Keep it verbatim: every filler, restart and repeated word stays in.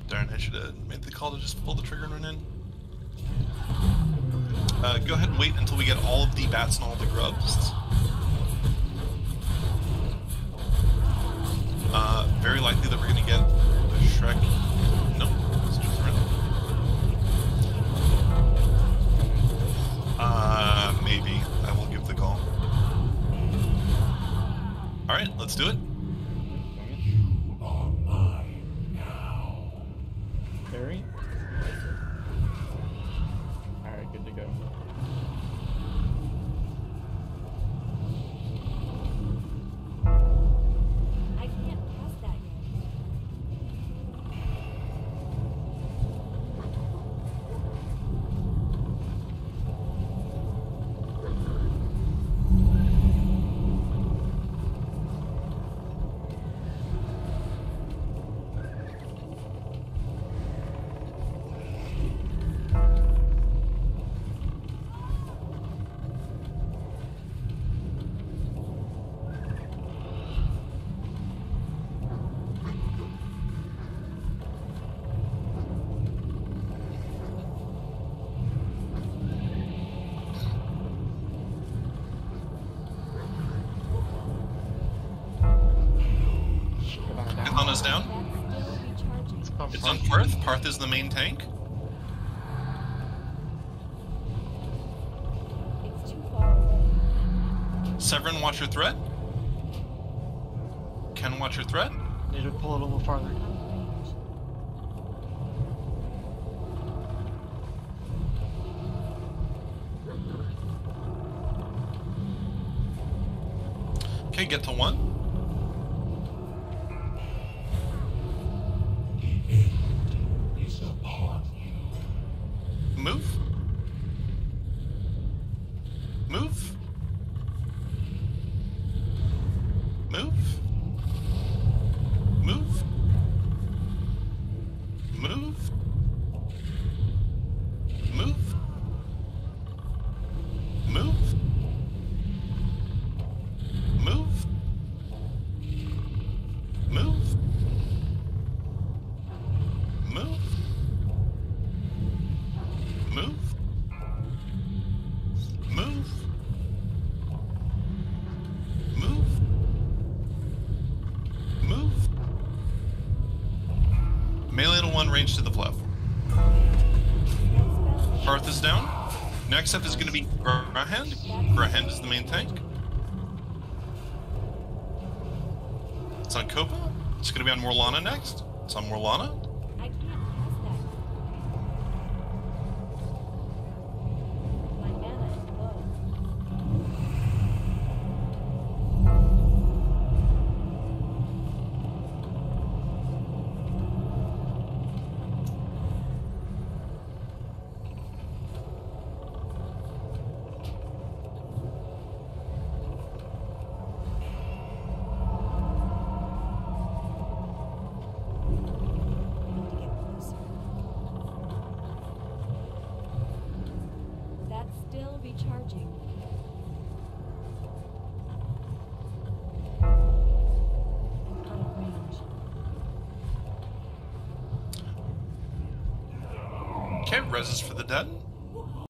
Darn, I should have made the call to just pull the trigger and run in. Uh, go ahead and wait until we get all of the bats and all the grubs. Uh, very likely that we're gonna get a Shrek. Nope, it's different. Uh, maybe. I will give the call. Alright, let's do it. You are mine now. Barry? Alright, good to go. I can't cast that yet. Anthana's down. That's still recharging. It's on Parth. Parth is the main tank. It's too far away. Severin, watch your threat. Ken, watch your threat. Need to pull it a little farther. Out of range. Okay, get to one. The end is upon you. Move. Move. Move. Move. Move. Move. Move. Move. Move. Move. Move. Move. Move. Move. Melee to one, range to the platform. Parth is down. Next up is going to be Grahand. Grahand is the main tank. It's on Copa. It's going to be on Morlana next. It's on Morlana. I can't cast that. My mana is low. Need to get closer. That's still recharging. Out of range. Okay, reses for the dead.